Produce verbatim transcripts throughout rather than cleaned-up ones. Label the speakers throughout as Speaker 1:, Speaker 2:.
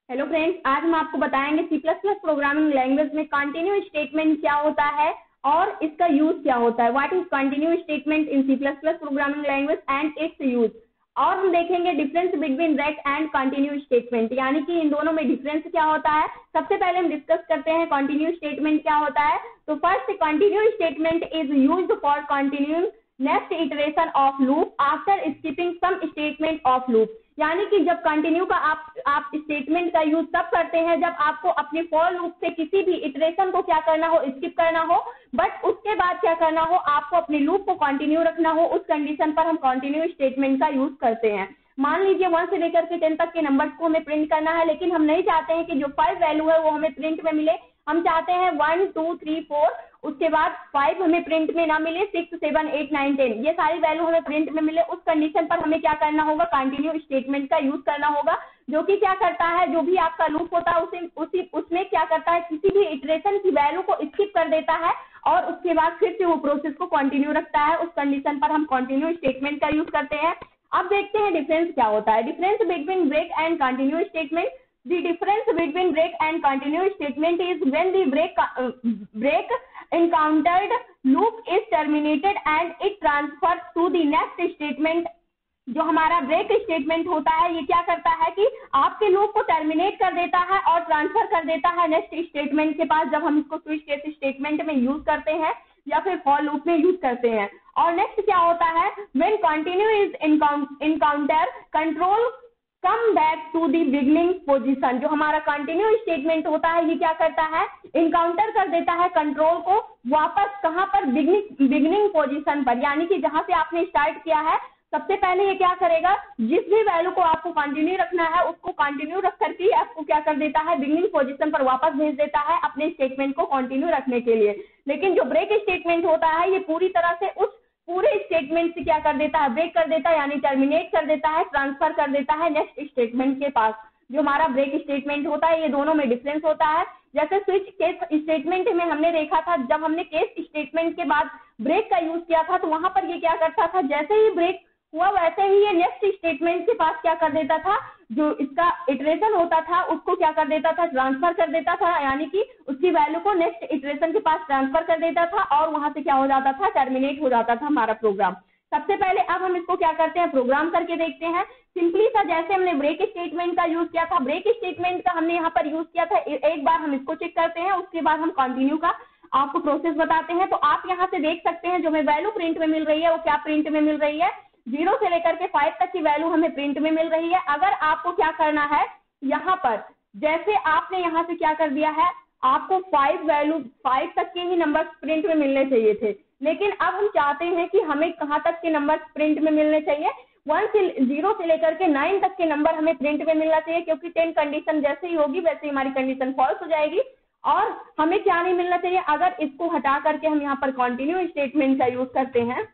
Speaker 1: Hello friends, आज हम आपको बताएंगे C plus plus programming language में कंटिन्यू स्टेटमेंट क्या होता है और इसका यूज क्या होता है। What is continue statement in C plus plus programming language and its use. और हम देखेंगे difference between break and continue statement, यानी कि इन दोनों में डिफरेंस क्या होता है। सबसे पहले हम डिस्कस करते हैं कंटिन्यू स्टेटमेंट क्या होता है। तो first, continue statement is used for continue next iteration of loop after skipping some statement of loop. यानी कि जब कंटिन्यू का आप आप स्टेटमेंट का यूज तब करते हैं जब आपको अपने फॉर लूप से किसी भी इटरेशन को क्या करना हो, स्किप करना हो, बट उसके बाद क्या करना हो, आपको अपने लूप को कंटिन्यू रखना हो। उस कंडीशन पर हम कंटिन्यू स्टेटमेंट का यूज करते हैं। मान लीजिए वन से लेकर के टेन तक के नंबर्स को हमें प्रिंट करना है, लेकिन हम नहीं चाहते हैं कि जो फाइव वैल्यू है वो हमें प्रिंट में मिले। हम चाहते हैं वन टू थ्री फोर, उसके बाद फाइव हमें प्रिंट में ना मिले, six seven eight nine ten ये सारी वैल्यू हमें प्रिंट में मिले। उस कंडीशन पर हमें क्या करना होगा, कंटिन्यू स्टेटमेंट का यूज करना होगा, जो कि क्या करता है, जो भी आपका लूप होता है उसे उसी उसमें क्या करता है, किसी भी इटरेशन की वैल्यू को स्किप कर देता है और उसके बाद फिर से वो प्रोसेस को कंटिन्यू रखता है। उस कंडीशन पर हम कंटिन्यू स्टेटमेंट का यूज करते हैं। अब देखते हैं डिफरेंस क्या होता है। Difference between break and continue statement. The difference between break and continuous statement is when the break uh, break encountered loop is terminated and it transfers to the next statement। जो हमारा break statement होता है ये क्या करता है कि आपके लूप को टर्मिनेट कर देता है और ट्रांसफर कर देता है नेक्स्ट स्टेटमेंट के पास, जब हम इसको स्विच केस स्टेटमेंट में यूज करते हैं या फिर फॉर लूप में यूज करते हैं। और नेक्स्ट क्या होता है, when continue is encounter control come back to the beginning position. जो हमारा कंटिन्यू स्टेटमेंट होता है ये क्या करता है, इनकाउंटर कर देता है कंट्रोल को वापस कहां पर, बिगनिंग बिगनिंग पोजीशन पर, यानी कि जहां से आपने स्टार्ट किया है सबसे पहले ये क्या करेगा, जिस भी वैल्यू को आपको कंटिन्यू रखना है उसको कंटिन्यू रख करके आपको क्या कर देता है, बिगनिंग पोजीशन पर वापस भेज देता है अपने स्टेटमेंट को कंटिन्यू रखने के लिए। लेकिन जो ब्रेक स्टेटमेंट होता है ये पूरी तरह से उस पूरे स्टेटमेंट से क्या कर देता है, ब्रेक कर देता है, यानी टर्मिनेट कर देता है, ट्रांसफर कर देता है नेक्स्ट स्टेटमेंट के पास। जो हमारा ब्रेक स्टेटमेंट होता है ये दोनों में डिफरेंस होता है। जैसे स्विच केस स्टेटमेंट में हमने देखा था, जब हमने केस स्टेटमेंट के बाद ब्रेक का यूज किया था तो वहां पर ये क्या करता था, जैसे ही ब्रेक हुआ वैसे ही ये नेक्स्ट स्टेटमेंट के पास क्या कर देता था, जो इसका इटरेशन होता था उसको क्या कर देता था, ट्रांसफर कर देता था, यानी कि उसकी वैल्यू को नेक्स्ट इटरेशन के पास ट्रांसफर कर देता था और वहां से क्या हो जाता था, टर्मिनेट हो जाता था हमारा प्रोग्राम। सबसे पहले अब हम इसको क्या करते हैं, प्रोग्राम करके देखते हैं। सिंपली सा जैसे हमने ब्रेक स्टेटमेंट का यूज किया था, ब्रेक स्टेटमेंट का हमने यहाँ पर यूज किया था, एक बार हम इसको चेक करते हैं, उसके बाद हम कंटिन्यू का आपको प्रोसेस बताते हैं। तो आप यहाँ से देख सकते हैं जो हमें वैल्यू प्रिंट में मिल रही है वो क्या प्रिंट में मिल रही है, जीरो से लेकर के फाइव तक की वैल्यू हमें प्रिंट में मिल रही है। अगर आपको क्या करना है, यहाँ पर जैसे आपने यहाँ से क्या कर दिया है, आपको फाइव वैल्यू फाइव तक के ही नंबर प्रिंट में मिलने चाहिए थे, लेकिन अब हम चाहते हैं कि हमें कहाँ तक के नंबर प्रिंट में मिलने चाहिए, वन से जीरो से लेकर के नाइन तक के नंबर हमें प्रिंट में मिलना चाहिए, क्योंकि टेन कंडीशन जैसे ही होगी वैसे ही हमारी कंडीशन फॉल्स हो जाएगी। और हमें क्या नहीं मिलना चाहिए, अगर इसको हटा करके हम यहाँ पर कंटिन्यू स्टेटमेंट का यूज करते हैं,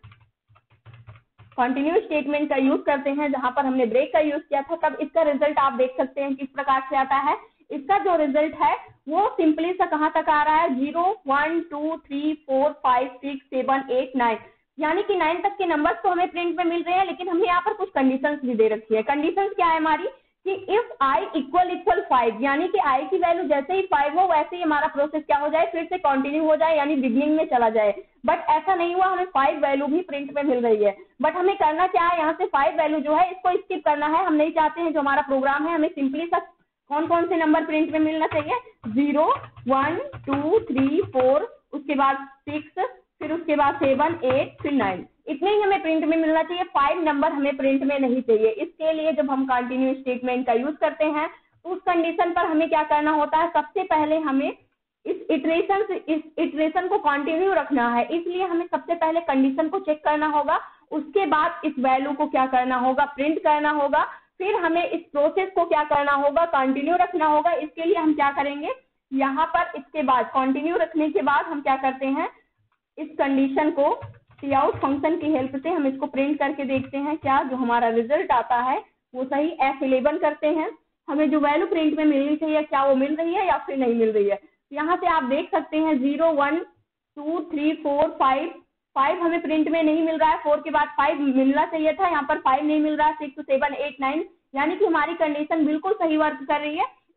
Speaker 1: कंटिन्यू स्टेटमेंट का यूज करते हैं जहां पर हमने ब्रेक का यूज किया था, तब इसका रिजल्ट आप देख सकते हैं किस प्रकार से आता है। इसका जो रिजल्ट है वो सिंपली सा कहां तक आ रहा है, zero one two three four five six seven eight nine, यानी कि नाइन तक के नंबर्स तो हमें प्रिंट में मिल रहे हैं, लेकिन हमें यहाँ पर कुछ कंडीशंस भी दे रखी है। कंडीशंस क्या है हमारी, कि if I equal equal five, यानी कि आई की वैल्यू जैसे ही फाइव हो वैसे ही हमारा प्रोसेस क्या हो जाए, फिर से कंटिन्यू हो जाए, यानी बिगनिंग में चला जाए। बट ऐसा नहीं हुआ, हमें फाइव वैल्यू भी प्रिंट में मिल रही है, बट हमें करना क्या है, यहाँ से फाइव वैल्यू जो है इसको स्किप करना है। हम नहीं चाहते हैं, जो हमारा प्रोग्राम है हमें सिंपली सा कौन कौन से नंबर प्रिंट में मिलना चाहिए, zero one two three four, उसके बाद सिक्स, फिर उसके बाद सेवन एट, फिर नाइन, इतने ही हमें प्रिंट में मिलना चाहिए। फाइव नंबर हमें प्रिंट में नहीं चाहिए। इसके लिए जब हम कंटिन्यू स्टेटमेंट का यूज करते हैं तो उस कंडीशन पर हमें क्या करना होता है, सबसे पहले हमें इस इटरेशन से इस इटरेशन को कंटिन्यू रखना है, इसलिए हमें सबसे पहले कंडीशन को चेक करना होगा, उसके बाद इस वैल्यू को क्या करना होगा, प्रिंट करना होगा, फिर हमें इस प्रोसेस को क्या करना होगा, कंटिन्यू रखना होगा। इसके लिए हम क्या करेंगे, यहाँ पर इसके बाद कंटिन्यू रखने के बाद हम क्या करते हैं, इस कंडीशन को काउट फंक्शन की हेल्प से हम इसको प्रिंट करके देखते हैं, क्या जो हमारा रिजल्ट आता है वो सही एफ इलेवन करते हैं, हमें जो वैल्यू प्रिंट में मिलनी चाहिए क्या वो मिल रही है या फिर नहीं मिल रही है। यहाँ से आप देख सकते हैं zero one two three four five, five हमें प्रिंट में नहीं मिल रहा है, फोर के बाद फाइव मिलना चाहिए था, यहाँ पर फाइव नहीं मिल रहा है, सिक्स सेवन एट नाइन, यानी कि हमारी कंडीशन बिल्कुल सही वर्क कर रही है।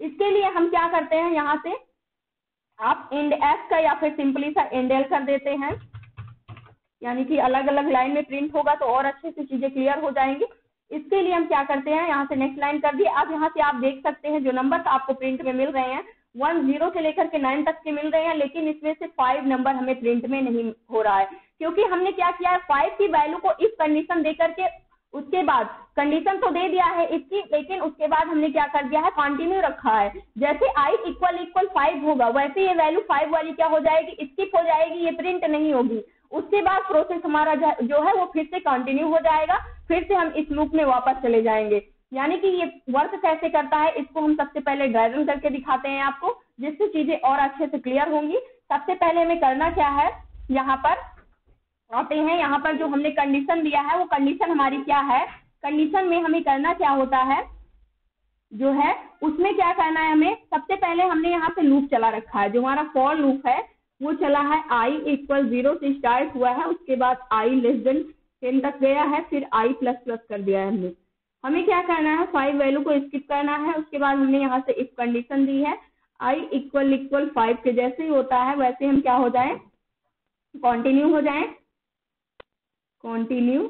Speaker 1: इसके लिए हम क्या करते हैं, यहाँ से आप इंड एस का या फिर सिंपली सा इंड एल कर देते हैं, यानी कि अलग अलग लाइन में प्रिंट होगा तो और अच्छे से चीजें क्लियर हो जाएंगी। इसके लिए हम क्या करते हैं, यहाँ से नेक्स्ट लाइन कर दिए। अब यहाँ से आप देख सकते हैं जो नंबर आपको प्रिंट में मिल रहे हैं वन जीरो से लेकर के नाइन तक के मिल रहे हैं, लेकिन इसमें से फाइव नंबर हमें प्रिंट में नहीं हो रहा है, क्योंकि हमने क्या किया है, फाइव की वैल्यू को इफ कंडीशन दे करके उसके बाद कंडीशन तो दे दिया है इसकी, लेकिन उसके बाद हमने क्या कर दिया है, कंटिन्यू रखा है। जैसे आई इक्वल इक्वल फाइव होगा वैसे ये वैल्यू फाइव वाली क्या हो जाएगी, स्किप हो जाएगी, ये प्रिंट नहीं होगी। उसके बाद प्रोसेस हमारा जो है वो फिर से कंटिन्यू हो जाएगा, फिर से हम इस लूप में वापस चले जाएंगे। यानी कि ये वर्क कैसे करता है इसको हम सबसे पहले ड्राई रन करके दिखाते हैं आपको, जिससे चीजें और अच्छे से क्लियर होंगी। सबसे पहले हमें करना क्या है, यहाँ पर आते हैं, यहाँ पर जो हमने कंडीशन दिया है वो कंडीशन हमारी क्या है, कंडीशन में हमें करना क्या होता है, जो है उसमें क्या करना है हमें, सबसे पहले हमने यहाँ पे लूप चला रखा है, जो हमारा फॉर लूप है वो चला है आई इक्वल जीरो से स्टार्ट हुआ है, उसके बाद आई लेस देन टेन तक गया है, फिर आई प्लस प्लस कर दिया है हमने। हमें क्या करना है, फाइव वैल्यू को स्किप करना है। उसके बाद हमने यहाँ से इफ कंडीशन दी है, आई इक्वल इक्वल फाइव के जैसे ही होता है वैसे हम क्या हो जाए, कंटिन्यू हो जाए, कंटिन्यू।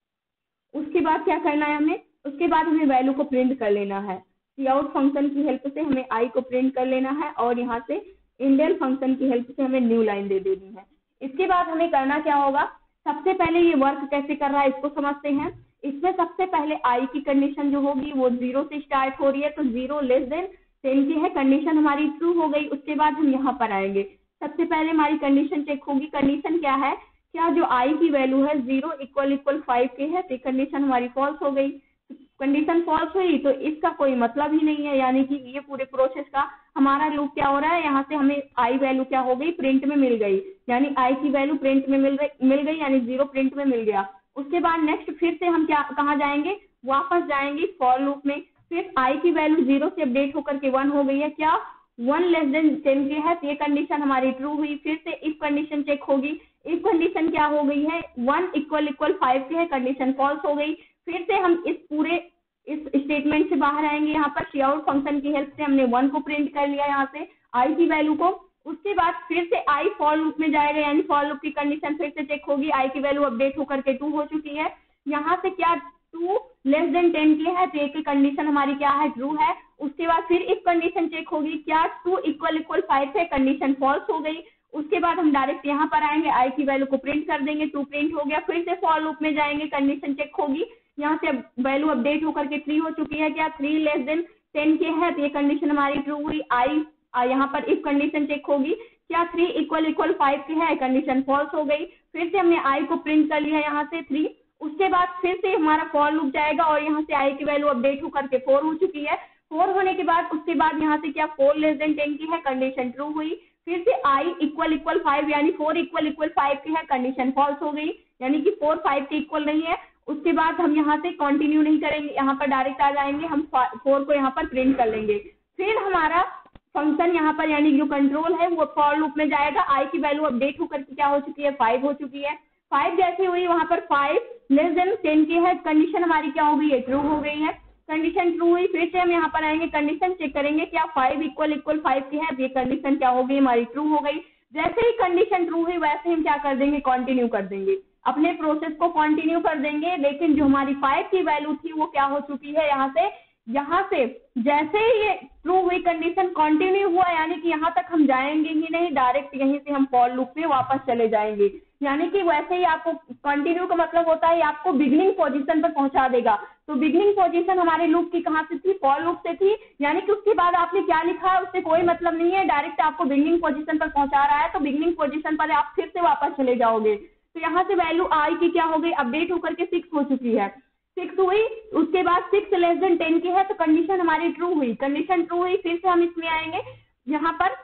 Speaker 1: उसके बाद क्या करना है हमें, उसके बाद हमें वैल्यू को प्रिंट कर लेना है, सी आउट फंक्शन की हेल्प से हमें आई को प्रिंट कर लेना है, और यहाँ से इंडेल फंक्शन की हेल्प से हमें न्यू लाइन दे देनी है। इसके बाद हमें करना क्या होगा, सबसे पहले ये वर्क कैसे कर रहा है इसको समझते हैं। इसमें सबसे पहले आई की कंडीशन जो होगी वो जीरो से स्टार्ट हो रही है, तो जीरो लेस देन टेन की है, कंडीशन हमारी ट्रू हो गई। उसके बाद हम यहाँ पर आएंगे, सबसे पहले हमारी कंडीशन चेक होगी, कंडीशन क्या है, क्या जो आई की वैल्यू है जीरो इक्वल इक्वल फाइव के है, तो कंडीशन हमारी फॉल्स हो गई। कंडीशन फॉल्स हुई तो इसका कोई मतलब ही नहीं है, यानी कि ये पूरे प्रोसेस का हमारा लूप क्या हो रहा है, यहाँ से हमें आई वैल्यू क्या हो गई, प्रिंट में मिल गई, यानी आई की वैल्यू प्रिंट में मिल गई मिल गई यानी जीरो प्रिंट में मिल गया। उसके बाद नेक्स्ट फिर से हम क्या कहाँ जाएंगे, वापस जाएंगे फॉर लूप में, फिर आई की वैल्यू जीरो से अपडेट होकर के वन हो गई है, क्या वन लेस देन टेन के है, तो ये कंडीशन हमारी ट्रू हुई। फिर से इफ कंडीशन चेक होगी, इफ कंडीशन क्या हो गई है, वन इक्वल इक्वल फाइव के है, कंडीशन फॉल्स हो गई। फिर से हम इस पूरे इस स्टेटमेंट से बाहर आएंगे, यहाँ पर सी आउट फंक्शन की हेल्प से हमने वन को प्रिंट कर लिया यहाँ से आई की वैल्यू को। उसके बाद फिर से आई फॉर लूप में जाएगा, यानी फॉर लूप की कंडीशन फिर से चेक होगी, आई की वैल्यू अपडेट होकर के टू हो चुकी है, यहाँ से क्या टू लेस देन टेन की है, तो एक की कंडीशन हमारी क्या है, ट्रू है। उसके बाद फिर इफ कंडीशन चेक होगी, क्या टू इक्वल इक्वल फाइव है, कंडीशन फॉल्स हो गई। उसके बाद हम डायरेक्ट यहाँ पर आएंगे, आई की वैल्यू को प्रिंट कर देंगे, टू प्रिंट हो गया। फिर से फॉर लूप में जाएंगे, कंडीशन चेक होगी, यहाँ से वैल्यू अपडेट होकर के थ्री हो चुकी है, क्या थ्री लेस देन टेन के है, तो ये कंडीशन हमारी ट्रू हुई। आई यहाँ पर इफ कंडीशन चेक होगी, क्या थ्री इक्वल इक्वल फाइव की है, कंडीशन फॉल्स हो गई। फिर से हमने आई को प्रिंट कर लिया यहाँ से थ्री। उसके बाद फिर से हमारा फॉर लूप जाएगा और यहाँ से आई की वैल्यू अपडेट होकर के फोर हो चुकी है। फोर होने के बाद उसके बाद यहाँ से क्या फोर लेस देन टेन की है, कंडीशन ट्रू हुई। फिर से आई इक्वल इक्वल फाइव यानी फोर इक्वल इक्वल फाइव की है, कंडीशन फॉल्स हो गई, यानी कि फोर फाइव के इक्वल नहीं है। उसके बाद हम यहाँ से कंटिन्यू नहीं करेंगे, यहाँ पर डायरेक्ट आ जाएंगे, हम फोर को यहाँ पर प्रिंट कर लेंगे। फिर हमारा फंक्शन यहाँ पर यानी जो कंट्रोल है वो फॉर लूप में जाएगा, आई की वैल्यू अपडेट होकर के क्या हो चुकी है, फाइव हो चुकी है। फाइव जैसी हुई वहां पर फाइव लेस देन टेन की है, कंडीशन हमारी क्या हो गई है, ट्रू हो गई है, कंडीशन ट्रू हुई। फिर से हम यहाँ पर आएंगे, कंडीशन चेक करेंगे, क्या फाइव इक्वल इक्वल फाइव की है, ये कंडीशन क्या हो गई हमारी, ट्रू हो गई। जैसे ही कंडीशन ट्रू हुई वैसे हम क्या कर देंगे, कंटिन्यू कर देंगे, अपने प्रोसेस को कंटिन्यू कर देंगे। लेकिन जो हमारी फाइव की वैल्यू थी वो क्या हो चुकी है, यहाँ से यहाँ से जैसे ही ये ट्रू हुई कंडीशन कंटिन्यू हुआ, यानी कि यहाँ तक हम जाएंगे ही नहीं, डायरेक्ट यहीं से हम फॉर लूप में वापस चले जाएंगे। यानी कि वैसे ही आपको कंटिन्यू का मतलब होता है आपको बिगिनिंग पोजीशन पर पहुंचा देगा। तो बिगिनिंग पोजीशन हमारे लूप की कहाँ से थी, फॉर लूप से थी, यानी कि उसके बाद आपने क्या लिखा है उससे कोई मतलब नहीं है, डायरेक्ट आपको बिगिनिंग पोजीशन पर पहुंचा रहा है। तो बिगिनिंग पोजीशन पर आप फिर से वापस चले जाओगे। तो यहाँ से वैल्यू आई की क्या हो गई, अपडेट होकर के सिक्स हो चुकी है, सिक्स हुई। उसके बाद सिक्स लेस देन टेन की है, तो कंडीशन हमारी ट्रू हुई, कंडीशन ट्रू हुई। फिर से हम इसमें आएंगे, यहाँ पर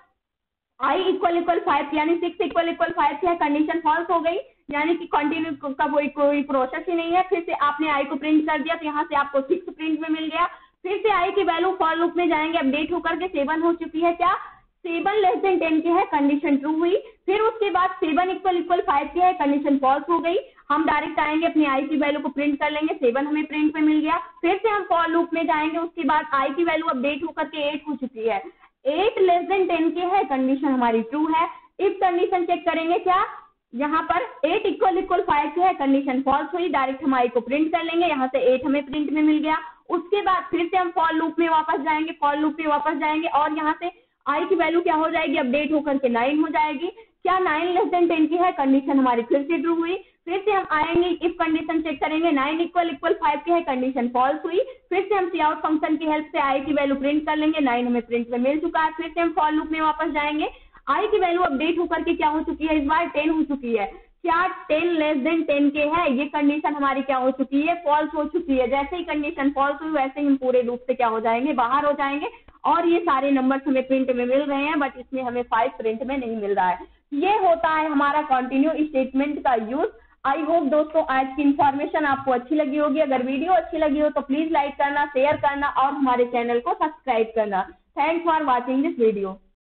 Speaker 1: आई इक्वल इक्वल फाइव यानी सिक्स इक्वल इक्वल फाइव की है, कंडीशन फॉल्स हो गई, यानी कि कंटिन्यू का कोई कोई प्रोसेस ही नहीं है। फिर से आपने आई को प्रिंट कर दिया, तो यहाँ से आपको सिक्स प्रिंट में मिल गया। फिर से आई की वैल्यू फॉर लूप में जाएंगे, अपडेट होकर के सेवन हो चुकी है, क्या सेवन लेस देन टेन की है, कंडीशन ट्रू हुई। फिर उसके बाद सेवन इक्वल इक्वल फाइव की है, कंडीशन फॉल्स हो गई। हम डायरेक्ट आएंगे अपनी आई की वैल्यू को प्रिंट कर लेंगे, सेवन हमें प्रिंट में मिल गया। फिर से हम फॉर लूप में जाएंगे, उसके बाद आई की वैल्यू अपडेट होकर के एट हो चुकी है, एट लेस देन टेन की है, कंडीशन हमारी ट्रू है। इफ कंडीशन चेक करेंगे क्या, यहाँ पर एट इक्वल इक्वल फाइव की है, कंडीशन फॉल्स हुई, डायरेक्ट हम आई को प्रिंट कर लेंगे, यहाँ से एट हमें प्रिंट में मिल गया। उसके बाद फिर से हम फॉर लूप में वापस जाएंगे, फॉर लूप में वापस जाएंगे और यहाँ से आई की वैल्यू क्या हो जाएगी, अपडेट होकर के नाइन हो जाएगी। क्या नाइन लेस देन टेन की है, कंडीशन हमारी फिर से ट्रू हुई। फिर से हम आएंगे, इफ कंडीशन चेक करेंगे, नाइन इक्वल इक्वल फाइव की है, कंडीशन फॉल्स हुई। फिर से हम सी आउट फंक्शन की हेल्प से आई की वैल्यू प्रिंट कर लेंगे, नाइन हमें प्रिंट में मिल चुका है। फिर से हम फॉर लूप में वापस जाएंगे, आई की वैल्यू अपडेट होकर के क्या हो चुकी है, इस बार टेन हो चुकी है। क्या टेन लेस देन टेन के है, ये कंडीशन हमारी क्या हो चुकी है, फॉल्स हो चुकी है। जैसे ही कंडीशन फॉल्स हुई वैसे ही हम पूरे लूप से क्या हो जाएंगे, बाहर हो जाएंगे और ये सारे नंबर्स हमें प्रिंट में मिल रहे हैं, बट इसमें हमें फाइव प्रिंट में नहीं मिल रहा है। ये होता है हमारा कंटिन्यू स्टेटमेंट का यूज। आई होप दोस्तों आज की इन्फॉर्मेशन आपको अच्छी लगी होगी। अगर वीडियो अच्छी लगी हो तो प्लीज लाइक करना, शेयर करना और हमारे चैनल को सब्सक्राइब करना। Thanks for watching this video.